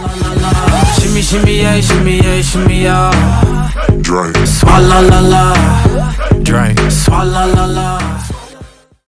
Shimmy, shimmy, yeah, shimmy, yeah, shimmy, yeah. Drink. Swalla la la. Drink. Swalla la la.